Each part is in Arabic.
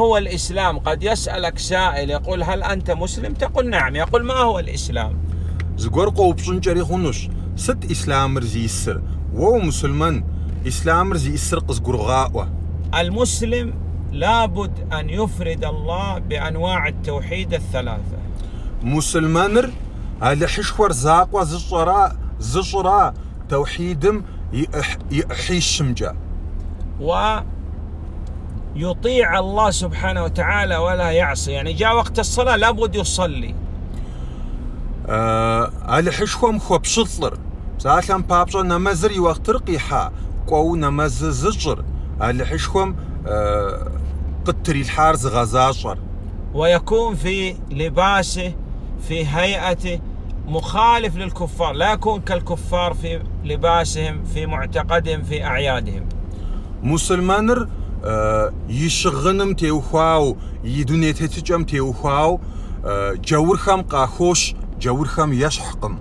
هو الإسلام؟ قد يسألك سائل يقول هل أنت مسلم؟ تقول نعم. يقول ما هو الإسلام؟ زغورقو بشنجري خنوش ست إسلام رزي السر وهو مسلمان إسلام رزي السر قزغرغاء. المسلم لابد أن يفرد الله بأنواع التوحيد الثلاثة. مسلمانر على حشور زاقوا زشرا توحيدم يحيشمجا ويطيع الله سبحانه وتعالى ولا يعصي، يعني جاء وقت الصلاة لابد يصلي. على حشوم خوب شطلر ساعتهم بابجا نمازر يوقت رقيحة قو نماز زجر على حشوم قطري الحارز غزاشر، ويكون في لباسه في هيئته مخالف للكفار، لا يكون كالكفار في لباسهم في معتقدهم في أعيادهم. مسلمانر يشغنم تيوخاو يدونيتهم تيوخاو جورخم قاخوش جورخم يشحقم.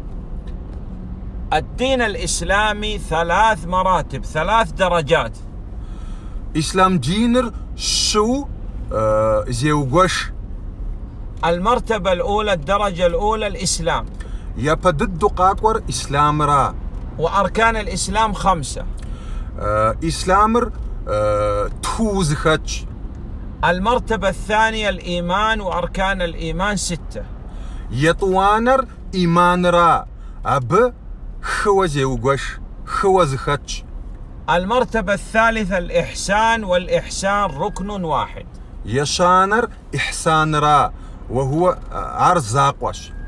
الدين الإسلامي 3 مراتب 3 درجات. إسلام دينر شو زيوغوش. المرتبة الأولى الدرجة الأولى الإسلام. يبدد قاقور إسلام را. وأركان الإسلام 5. إسلامر توزخش. المرتبة الثانية الإيمان وأركان الإيمان 6. يطوانر إيمان را أب خوزيوغوش خوزخش. المرتبة الثالثة الإحسان، والإحسان ركن واحد. يشانر إحسان را وهو عرزاقوش.